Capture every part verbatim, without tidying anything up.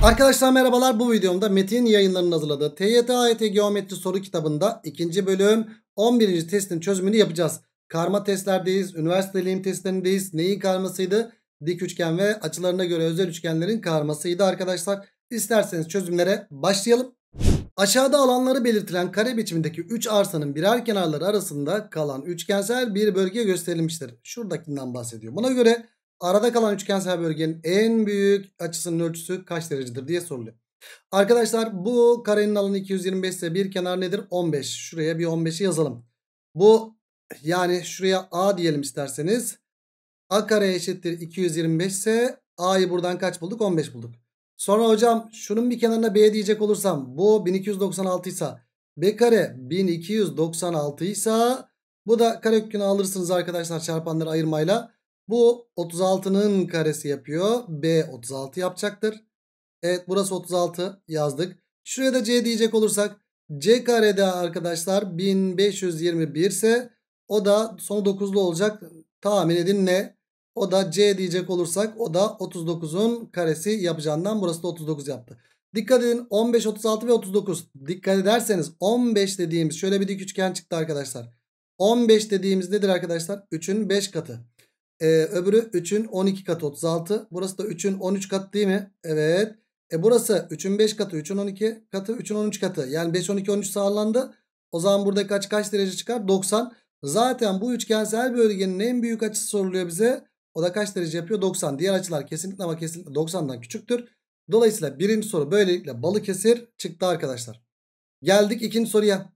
Arkadaşlar merhabalar, bu videomda Metin Yayınları'nın hazırladığı T Y T A Y T Geometri soru kitabında ikinci bölüm on birinci testin çözümünü yapacağız. Karma testlerdeyiz, üniversite deneyim testlerindeyiz. Neyin karmasıydı? Dik üçgen ve açılarına göre özel üçgenlerin karmasıydı arkadaşlar. İsterseniz çözümlere başlayalım. Aşağıda alanları belirtilen kare biçimindeki üç arsanın birer kenarları arasında kalan üçgensel bir bölge gösterilmiştir. Şuradakinden bahsediyor. Buna göre arada kalan üçgensel bölgenin en büyük açısının ölçüsü kaç derecedir diye soruluyor. Arkadaşlar bu karenin alanı iki yüz yirmi beş ise bir kenar nedir? on beş. Şuraya bir on beşi yazalım. Bu yani şuraya A diyelim isterseniz. A kare eşittir iki yüz yirmi beş ise A'yı buradan kaç bulduk? on beş bulduk. Sonra hocam şunun bir kenarına B diyecek olursam bu bin iki yüz doksan altı ise B kare bin iki yüz doksan altı ise bu da karekökünü alırsınız arkadaşlar çarpanları ayırmayla. Bu otuz altının karesi yapıyor. B otuz altı yapacaktır. Evet, burası otuz altı yazdık. Şuraya da C diyecek olursak C karede arkadaşlar bin beş yüz yirmi bir ise o da sonu dokuzlu olacak. Tahmin edin ne? O da C diyecek olursak o da otuz dokuzun karesi yapacağından burası da otuz dokuz yaptı. Dikkat edin, on beş, otuz altı ve otuz dokuz. Dikkat ederseniz on beş dediğimiz şöyle bir dik üçgen çıktı arkadaşlar. on beş dediğimiz nedir arkadaşlar? üçün beş katı. Ee, öbürü üçün on iki katı otuz altı. Burası da üçün on üç katı değil mi? Evet. E burası üçün beş katı, üçün on iki katı, üçün on üç katı. Yani beş, on iki, on üç sağlandı. O zaman burada kaç kaç derece çıkar? doksan. Zaten bu üçgensel bölgenin en büyük açısı soruluyor bize. O da kaç derece yapıyor? doksan. Diğer açılar kesinlikle ama kesinlikle doksandan küçüktür. Dolayısıyla birinci soru böylelikle Balıkesir çıktı arkadaşlar. Geldik ikinci soruya.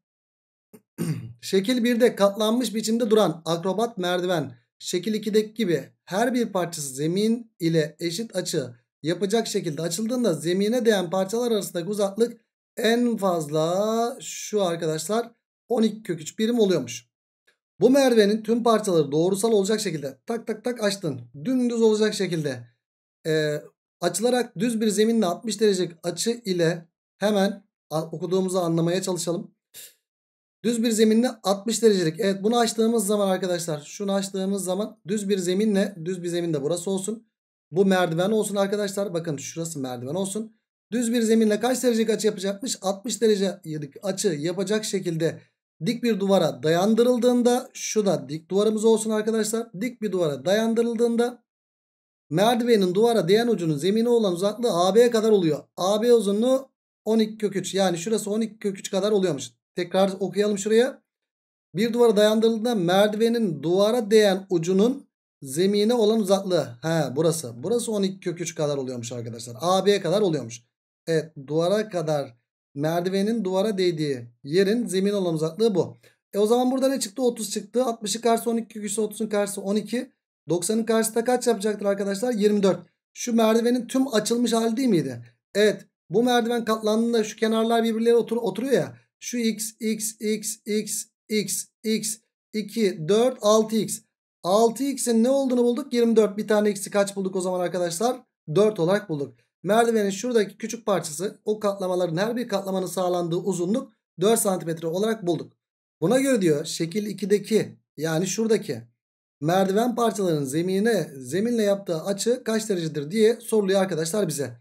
Şekil birde katlanmış biçimde duran akrobat merdiven şekil ikideki gibi her bir parçası zemin ile eşit açı yapacak şekilde açıldığında zemine değen parçalar arasındaki uzaklık en fazla şu arkadaşlar on iki kök üç birim oluyormuş. Bu merdivenin tüm parçaları doğrusal olacak şekilde tak tak tak açtın. Dümdüz olacak şekilde e, açılarak düz bir zeminle altmış derecelik açı ile hemen okuduğumuzu anlamaya çalışalım. Düz bir zeminle altmış derecelik. Evet, bunu açtığımız zaman arkadaşlar, şunu açtığımız zaman düz bir zeminle, düz bir zeminde burası olsun. Bu merdiven olsun arkadaşlar. Bakın şurası merdiven olsun. Düz bir zeminle kaç derecelik açı yapacakmış? altmış derecelik açı yapacak şekilde dik bir duvara dayandırıldığında, şu da dik duvarımız olsun arkadaşlar. Dik bir duvara dayandırıldığında merdivenin duvara değen ucunun zemine olan uzaklığı A B'ye kadar oluyor. A B uzunluğu on iki kök üç. Yani şurası on iki kök üç kadar oluyormuş. Tekrar okuyalım şuraya. Bir duvara dayandırıldığında merdivenin duvara değen ucunun zemine olan uzaklığı. He, burası. Burası on iki kök üç kadar oluyormuş arkadaşlar. A B'ye kadar oluyormuş. Evet, duvara kadar merdivenin duvara değdiği yerin zemin olan uzaklığı bu. E o zaman burada ne çıktı? otuz çıktı. altmışın karşısı on iki kök üç, otuzun karşısı on iki. doksanın karşısında kaç yapacaktır arkadaşlar? yirmi dört. Şu merdivenin tüm açılmış hali değil miydi? Evet. Bu merdiven katlandığında şu kenarlar birbirlerine otur oturuyor ya. Şu x, x, x, x, x, x, iki, dört, altı x. altı x'in ne olduğunu bulduk? yirmi dört. Bir tane x'i kaç bulduk o zaman arkadaşlar? dört olarak bulduk. Merdivenin şuradaki küçük parçası, o katlamaların her bir katlamanın sağlandığı uzunluk dört santimetre olarak bulduk. Buna göre diyor şekil ikideki, yani şuradaki merdiven parçalarının zemine, zeminle yaptığı açı kaç derecedir diye soruluyor arkadaşlar bize.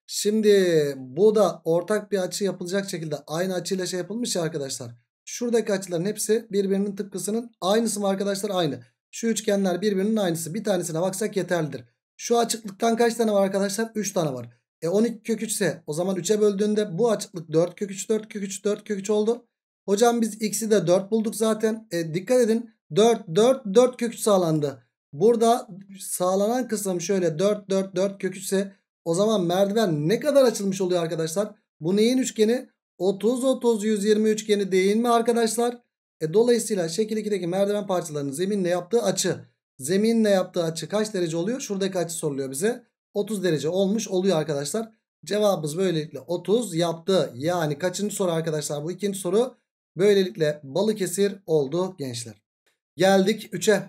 Şimdi bu da ortak bir açı yapılacak şekilde aynı açıyla şey yapılmış ya arkadaşlar. Şuradaki açıların hepsi birbirinin tıpkısının aynısı mı arkadaşlar? Aynı. Şu üçgenler birbirinin aynısı. Bir tanesine baksak yeterlidir. Şu açıklıktan kaç tane var arkadaşlar? üç tane var. E on iki kök üç ise o zaman üçe böldüğünde bu açıklık dört kök üç, dört kök üç, dört kök üç oldu. Hocam biz x'i de dört bulduk zaten. E dikkat edin. dört, dört, dört kök üç sağlandı. Burada sağlanan kısım şöyle dört, dört, dört kök üç ise o zaman merdiven ne kadar açılmış oluyor arkadaşlar? Bu neyin üçgeni? otuz, otuz, yüz yirmi üçgeni değil mi arkadaşlar? E dolayısıyla şekil ikideki merdiven parçalarının zeminle yaptığı açı. Zeminle yaptığı açı kaç derece oluyor? Şuradaki açı soruluyor bize. otuz derece olmuş oluyor arkadaşlar. Cevabımız böylelikle otuz yaptı. Yani kaçıncı soru arkadaşlar? Bu ikinci soru. Böylelikle Balıkesir oldu gençler. Geldik üçe.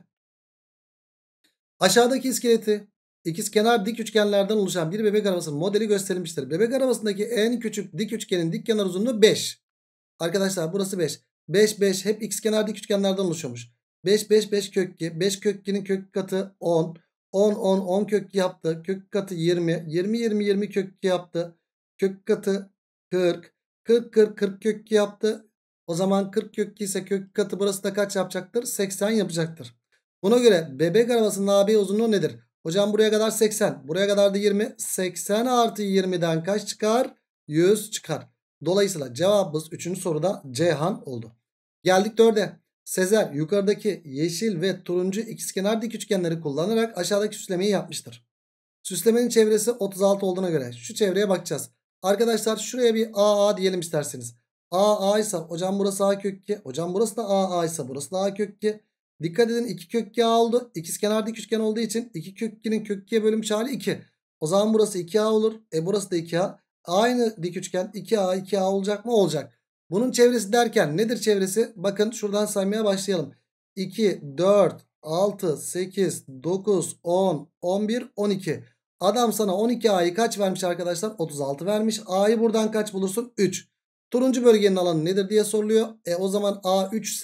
Aşağıdaki iskeleti ikizkenar dik üçgenlerden oluşan bir bebek arabasının modeli gösterilmiştir. Bebek arabasındaki en küçük dik üçgenin dik kenar uzunluğu beş. Arkadaşlar burası beş. beş, beş hep ikizkenar dik üçgenlerden oluşuyormuş. beş, beş, beş kök iki. beş kök ikinin kök katı on. on, on, on kök iki yaptı. Kök katı yirmi. yirmi, yirmi, yirmi kök iki yaptı. Kök katı kırk. kırk kırk kırk kök iki yaptı. O zaman kırk kök iki ise kök katı burası da kaç yapacaktır? seksen yapacaktır. Buna göre bebek arabasının A B uzunluğu nedir? Hocam buraya kadar seksen. Buraya kadar da yirmi. seksen artı yirmiden kaç çıkar? yüz çıkar. Dolayısıyla cevabımız üçüncü soruda Ceyhan oldu. Geldik dörde. Sezer yukarıdaki yeşil ve turuncu ikizkenar dik üçgenleri kullanarak aşağıdaki süslemeyi yapmıştır. Süslemenin çevresi otuz altı olduğuna göre şu çevreye bakacağız. Arkadaşlar şuraya bir A A diyelim isterseniz. A A ise hocam burası A kök iki. Hocam burası da A A ise burası da A kök iki. Dikkat edin iki kök iki A oldu. İkizkenar dik üçgen olduğu için iki kök ikinin kök ikiye bölünmüş hali iki. O zaman burası iki A olur. E burası da iki A. Aynı dik üçgen iki A iki A olacak mı? Olacak. Bunun çevresi derken nedir çevresi? Bakın şuradan saymaya başlayalım. iki, dört, altı, sekiz, dokuz, on, on bir, on iki. Adam sana on iki A'yı kaç vermiş arkadaşlar? otuz altı vermiş. A'yı buradan kaç bulursun? üç. Turuncu bölgenin alanı nedir diye soruluyor. E o zaman A üç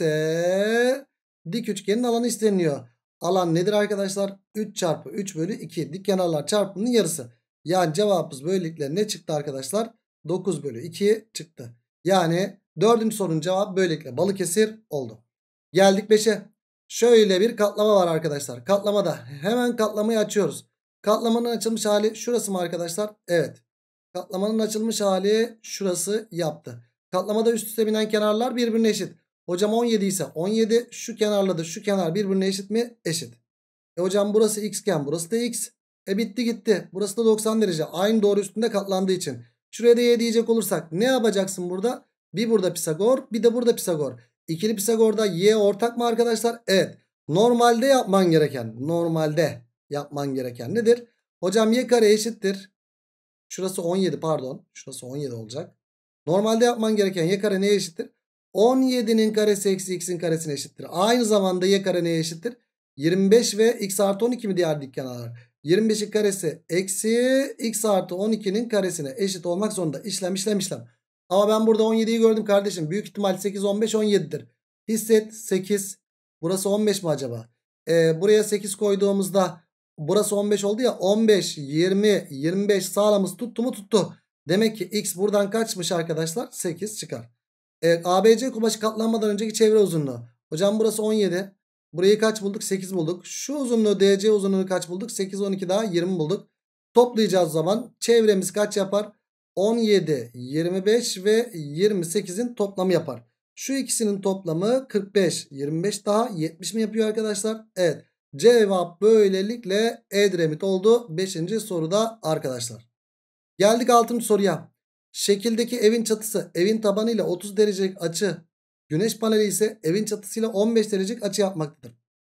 ise dik üçgenin alanı isteniyor. Alan nedir arkadaşlar? üç çarpı üç bölü iki. Dik kenarlar çarpımının yarısı. Yani cevabımız böylelikle ne çıktı arkadaşlar? dokuz bölü iki çıktı. Yani dördüncü sorunun cevabı böylelikle Balıkesir oldu. Geldik beşe. Şöyle bir katlama var arkadaşlar. Katlamada hemen katlamayı açıyoruz. Katlamanın açılmış hali şurası mı arkadaşlar? Evet. Katlamanın açılmış hali şurası yaptı. Katlamada üst üste binen kenarlar birbirine eşit. Hocam on yedi ise on yedi, şu kenarla da şu kenar birbirine eşit mi? Eşit. E hocam burası x iken burası da x. E bitti gitti. Burası da doksan derece. Aynı doğru üstünde katlandığı için. Şuraya da y diyecek olursak ne yapacaksın burada? Bir burada Pisagor, bir de burada Pisagor. İkili Pisagor'da y ortak mı arkadaşlar? Evet. Normalde yapman gereken, normalde yapman gereken nedir? Hocam y kare eşittir. Şurası on yedi, pardon. Şurası on yedi olacak. Normalde yapman gereken y kare neye eşittir? on yedinin karesi eksi x'in karesine eşittir. Aynı zamanda y kare neye eşittir? yirmi beş ve x artı on iki mi diğer dik kenarlar? yirmi beşin karesi eksi x artı on ikinin karesine eşit olmak zorunda. İşlem işlem işlem. Ama ben burada on yediyi gördüm kardeşim. Büyük ihtimal sekiz, on beş, on yedidir. Hisset sekiz. Burası on beş mi acaba? Ee, buraya sekiz koyduğumuzda burası on beş oldu ya. on beş, yirmi, yirmi beş sağlamız tuttu mu? Tuttu. Demek ki x buradan kaçmış arkadaşlar? sekiz çıkar. Evet, A B C kumaşı katlanmadan önceki çevre uzunluğu. Hocam burası on yedi. Burayı kaç bulduk? sekiz bulduk. Şu uzunluğu D C uzunluğunu kaç bulduk? sekiz, on iki daha yirmi bulduk. Toplayacağız zaman çevremiz kaç yapar? on yedi, yirmi beş ve yirmi sekizin toplamı yapar. Şu ikisinin toplamı kırk beş, yirmi beş daha yetmiş mi yapıyor arkadaşlar? Evet. Cevap böylelikle Edremit oldu beşinci soruda arkadaşlar. Geldik altıncı soruya. Şekildeki evin çatısı evin tabanıyla otuz derecelik açı, güneş paneli ise evin çatısıyla on beş derecelik açı yapmaktadır.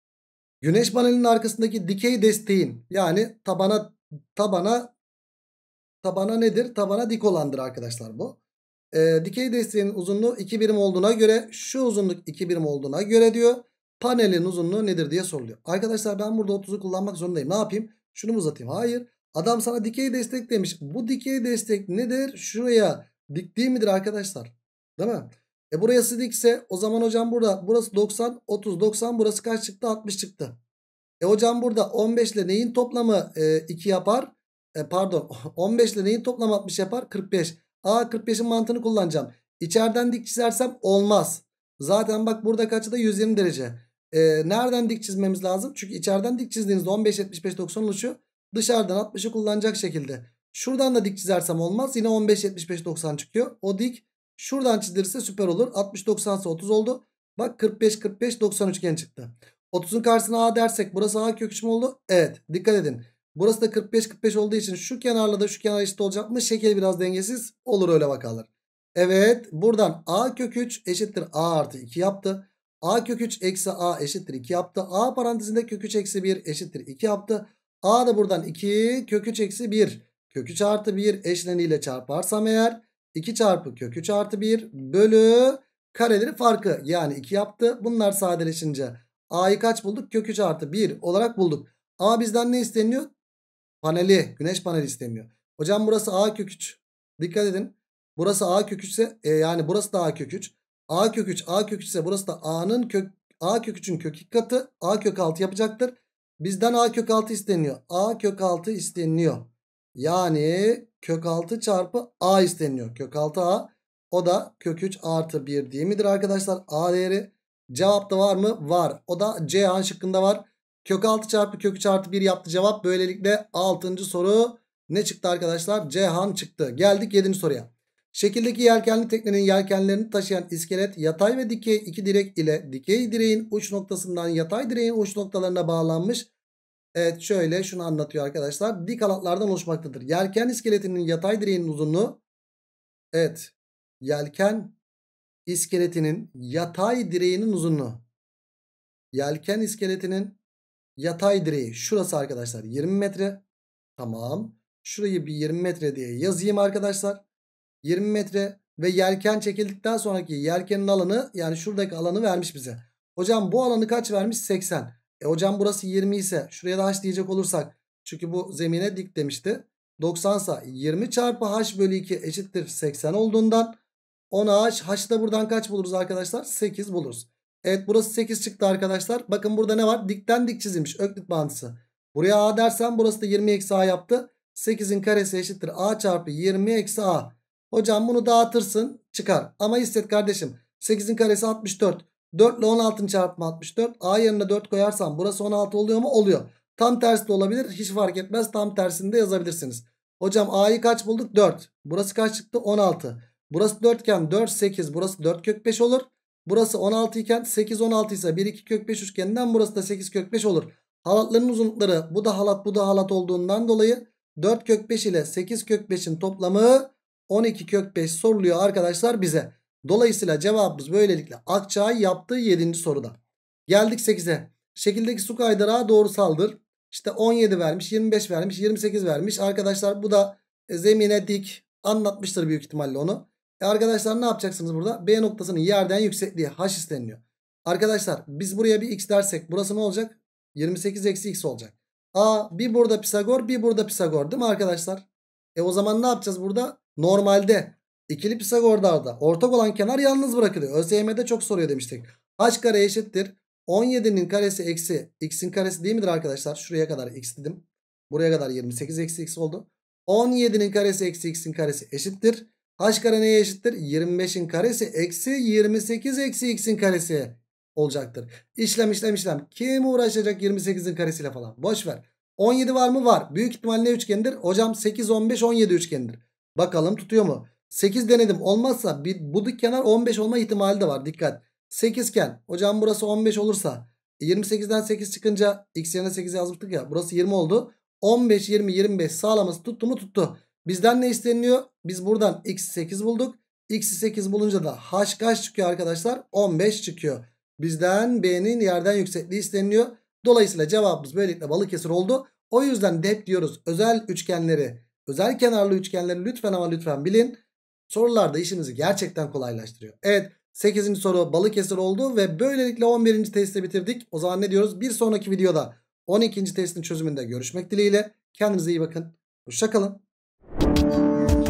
Güneş panelinin arkasındaki dikey desteğin, yani tabana tabana tabana nedir? Tabana dik olandır arkadaşlar bu. Ee, dikey desteğin uzunluğu iki birim olduğuna göre, şu uzunluk iki birim olduğuna göre diyor, panelin uzunluğu nedir diye soruluyor. Arkadaşlar ben burada otuzu kullanmak zorundayım. Ne yapayım? Şunu mu uzatayım? Hayır. Adam sana dikey destek demiş. Bu dikey destek nedir? Şuraya dik değil midir arkadaşlar? Değil mi? E burası dikse o zaman hocam burada burası doksan, otuz, doksan, burası kaç çıktı? altmış çıktı. E hocam burada on beş ile neyin toplamı e, iki yapar? E, pardon on beş ile neyin toplamı altmış yapar? kırk beş. Aa, kırk beşin mantığını kullanacağım. İçeriden dik çizersem olmaz. Zaten bak burada kaçta yüz yirmi derece. E, nereden dik çizmemiz lazım? Çünkü içeriden dik çizdiğinizde on beş, yetmiş beş, doksan oluşuyor. Dışarıdan altmışı kullanacak şekilde. Şuradan da dik çizersem olmaz. Yine on beş, yetmiş beş, doksan çıkıyor. O dik şuradan çizilirse süper olur. altmış, doksan ise otuz oldu. Bak kırk beş, kırk beş, doksan üçgen çıktı. otuzun karşısına A dersek burası A kök üç mü oldu? Evet, dikkat edin. Burası da kırk beş, kırk beş olduğu için şu kenarla da şu kenar eşit olacak mı? Şekil biraz dengesiz olur, öyle bakalım. Evet, buradan A kök üç eşittir A artı iki yaptı. A kök üç eksi A eşittir iki yaptı. A parantezinde kök üç eksi bir eşittir iki yaptı. A da buradan iki, kök üç eksi bir, kök üç artı bir eşleniyle çarparsam eğer iki çarpı kök üç artı bir bölü kareleri farkı, yani iki yaptı. Bunlar sadeleşince A'yı kaç bulduk? Kök üç artı bir olarak bulduk. A bizden ne isteniyor? Paneli, güneş paneli isteniyor. Hocam burası A kök üç. Dikkat edin. Burası A kök üç ise e, yani burası da A kök üç. A kök üç, A kök üç ise burası da A'nın kök A kök üçün kök iki katı. A kök altı yapacaktır. Bizden A kök altı isteniyor. A kök altı isteniyor. Yani kök altı çarpı a isteniyor. Kök altı a. O da kök üç artı bir değil midir arkadaşlar? A değeri. Cevapta var mı? Var. O da C şıkkında var. Kök altı çarpı kök üç artı bir yaptı cevap. Böylelikle altıncı soru ne çıktı arkadaşlar? Cihan çıktı. Geldik yedinci soruya. Şekildeki yelkenli teknenin yelkenlerini taşıyan iskelet yatay ve dikey iki direk ile dikey direğin uç noktasından yatay direğin uç noktalarına bağlanmış. Evet, şöyle şunu anlatıyor arkadaşlar. Dik halatlardan oluşmaktadır. Yelken iskeletinin yatay direğinin uzunluğu. Evet. Yelken iskeletinin yatay direğinin uzunluğu. Yelken iskeletinin yatay direği. Şurası arkadaşlar yirmi metre. Tamam. Şurayı bir yirmi metre diye yazayım arkadaşlar. yirmi metre ve yelken çekildikten sonraki yelkenin alanı, yani şuradaki alanı vermiş bize. Hocam bu alanı kaç vermiş? seksen. E hocam burası yirmi ise şuraya da h diyecek olursak, çünkü bu zemine dik demişti. doksan ise yirmi çarpı h bölü iki eşittir seksen olduğundan on h. H da buradan kaç buluruz arkadaşlar? sekiz buluruz. Evet, burası sekiz çıktı arkadaşlar. Bakın burada ne var? Dikten dik çizilmiş. Öklit bağıntısı. Buraya a dersem burası da yirmi eksi a yaptı. sekizin karesi eşittir a çarpı yirmi eksi a. Hocam bunu dağıtırsın çıkar. Ama hisset kardeşim. sekizin karesi altmış dört. dört ile on altının çarpımı altmış dört. A yerine dört koyarsam burası on altı oluyor mu? Oluyor. Tam tersi de olabilir. Hiç fark etmez. Tam tersini de yazabilirsiniz. Hocam A'yı kaç bulduk? dört. Burası kaç çıktı? on altı. Burası dört iken dört, sekiz. Burası dört kök beş olur. Burası on altı iken sekiz, on altı ise bir, iki kök beş üçgeninden burası da sekiz kök beş olur. Halatların uzunlukları bu da halat bu da halat olduğundan dolayı dört kök beş ile sekiz kök beşin toplamı on iki kök beş soruluyor arkadaşlar bize. Dolayısıyla cevabımız böylelikle Akçay yaptığı yedinci soruda. Geldik sekize. Şekildeki su kaydırağı doğrusaldır. İşte on yedi vermiş, yirmi beş vermiş, yirmi sekiz vermiş. Arkadaşlar bu da zemine dik, anlatmıştır büyük ihtimalle onu. E arkadaşlar ne yapacaksınız burada? B noktasının yerden yüksekliği h isteniliyor. Arkadaşlar biz buraya bir x dersek burası ne olacak? yirmi sekiz eksi x olacak. A bir burada Pisagor, bir burada Pisagor değil mi arkadaşlar? E o zaman ne yapacağız burada? Normalde ikili Pisagor'da ortak olan kenar yalnız bırakılıyor. ÖSYM'de çok soruyor demiştik. H kare eşittir on yedinin karesi eksi x'in karesi değil midir arkadaşlar? Şuraya kadar x dedim. Buraya kadar yirmi sekiz eksi x oldu. on yedinin karesi eksi x'in karesi eşittir. H kare neye eşittir? yirmi beşin karesi eksi yirmi sekiz eksi x'in karesi olacaktır. İşlem işlem işlem. Kim uğraşacak yirmi sekizin karesiyle falan? Boş ver. on yedi var mı? Var. Büyük ihtimal ne üçgenidir? Hocam sekiz, on beş, on yedi üçgenidir. Bakalım tutuyor mu? sekiz denedim. Olmazsa bir, bu dik kenar on beş olma ihtimali de var. Dikkat. sekiz iken hocam burası on beş olursa yirmi sekizden sekiz çıkınca x yerine sekiz yazmıştık ya. Burası yirmi oldu. on beş, yirmi, yirmi beş sağlaması tuttu mu? Tuttu. Bizden ne isteniyor? Biz buradan x'i sekiz bulduk. X'i sekiz bulunca da h kaç çıkıyor arkadaşlar? on beş çıkıyor. Bizden B'nin yerden yüksekliği isteniyor. Dolayısıyla cevabımız böylelikle Balıkesir oldu. O yüzden de hep diyoruz özel üçgenleri, özel kenarlı üçgenleri lütfen ama lütfen bilin. Sorularda işimizi gerçekten kolaylaştırıyor. Evet, sekizinci soru Balıkesir oldu ve böylelikle on birinci testi bitirdik. O zaman ne diyoruz? Bir sonraki videoda on ikinci testin çözümünde görüşmek dileğiyle. Kendinize iyi bakın. Hoşça kalın.